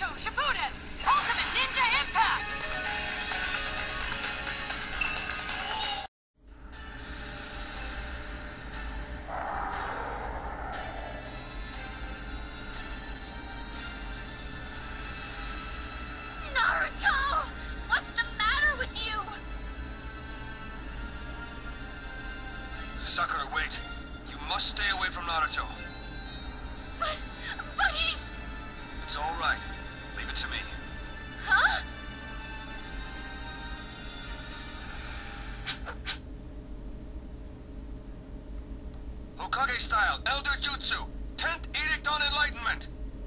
Naruto Shippuden! Ultimate Ninja Impact! Naruto! What's the matter with you? Sakura, wait. You must stay away from Naruto. But he's... It's all right. Leave it to me. Huh? Hokage style, Elder Jutsu, 10th Edict on Enlightenment.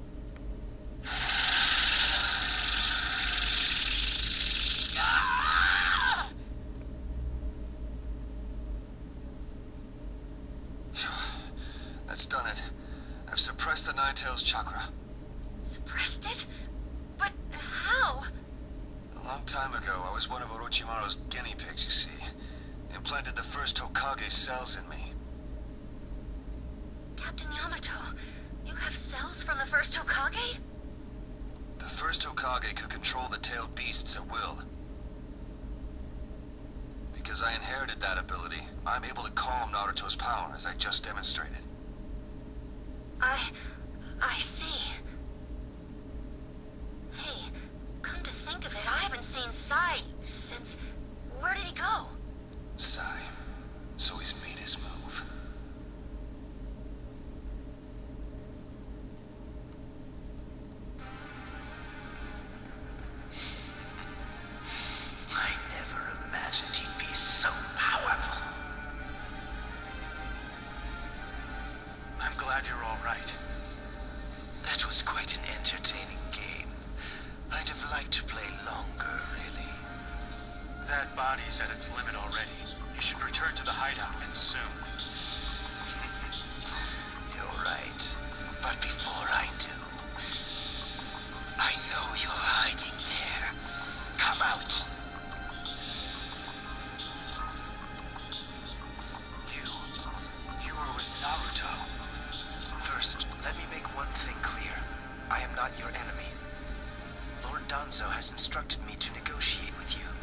That's done it. I've suppressed the Nine-Tails chakra. Suppressed it? But how? A long time ago, I was one of Orochimaru's guinea pigs, you see. Implanted the first Hokage cells in me. Captain Yamato, you have cells from the first Hokage? The first Hokage could control the tailed beasts at will. Because I inherited that ability, I'm able to calm Naruto's power, as I just demonstrated. I see. Hey, come to think of it, I haven't seen Sai since... Where did he go? Sigh. So he's made his move. I never imagined he'd be so powerful. I'm glad you're all right. That was quite an entertaining game. I'd have liked to play longer, really. That body's at its limit already. You should return to the hideout, and soon. You're right. But before I do, I know you're hiding there. Come out. You were with Naruto. First, let me make one thing clear. I am not your enemy. Lord Danzo has instructed me to negotiate with you.